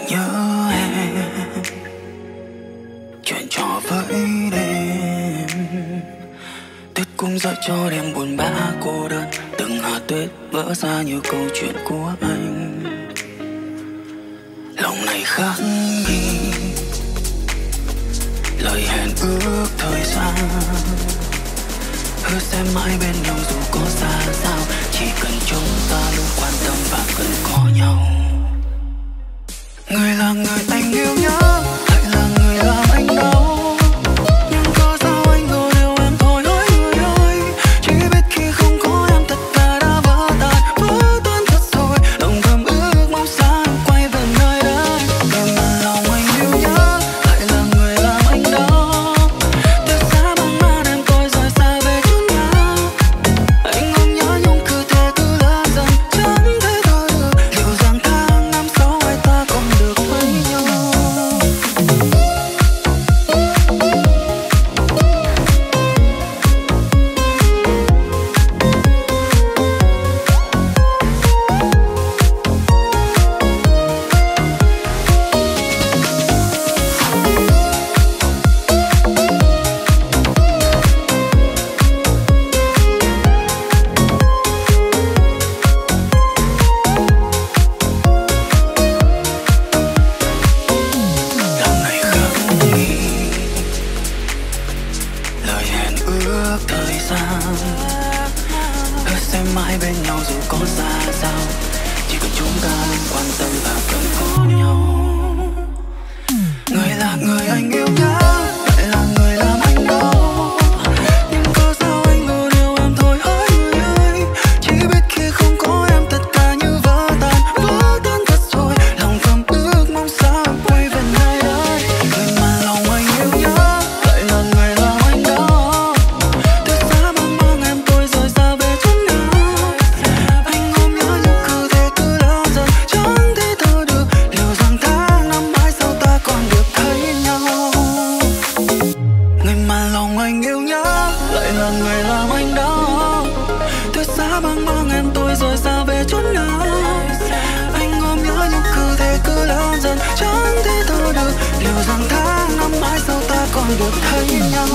nhớ em, chuyện trò với đêm. Tuyết cũng dậy cho đêm buồn bã cô đơn, từng hạt tuyết vỡ ra như câu chuyện của anh. Lòng này khắc ghi lời hẹn ước thời gian, hứa sẽ mãi bên nhau dù có xa sao, chỉ cần chúng ta luôn quan tâm và cần có nhau. Người là người anh yêu nhớ, lại là người làm anh đau. Nhưng có sao anh ngờ điều em thôi hỡi người ơi, chỉ biết khi không có em tất cả đã vỡ tan thật rồi. Lòng thầm ước mong xa em quay về nơi đây. Người mà lòng anh yêu nhớ, lại là người làm anh đau. Tuyết giá băng man em tôi rời xa về chốn nào. Anh không nhớ nhung cứ thế cứ lớn dần, chẳng thể thở được. Liệu rằng tháng năm sau hai ta còn được với nhau. Lòng này khắc ghi lời hẹn ước thời gian, hứa sẽ mãi bên nhau dù có xa sao, chỉ cần chúng ta luôn quan tâm và cần có nhau. Người là người anh yêu nhớ, lại là người làm anh đau. Nhưng có sao anh ngờ điều em thôi hỡi người ơi, chỉ biết khi không có em tất cả như vỡ tan thật rồi. Lòng thầm ước mong sao em quay về nơi đây. Người mà lòng anh yêu nhớ, lại là người làm anh đau. Tuyết giá băng mang em tôi rời xa về chốn nào. Anh ôm nhớ nhưng cứ thế cứ lớn dần, chẳng thể thở được. Liệu rằng tháng năm mãi sau ta còn được thấy nhau. Người mà lòng anh yêu nhớ, lại là người làm anh đau. Tuyết giá băng mang em tôi rời xa về chốn nào. Anh ôm nhớ nhưng cứ thế cứ lớn dần, chẳng thể thở được. Liệu rằng tháng năm mãi sau ta còn được thấy nhau.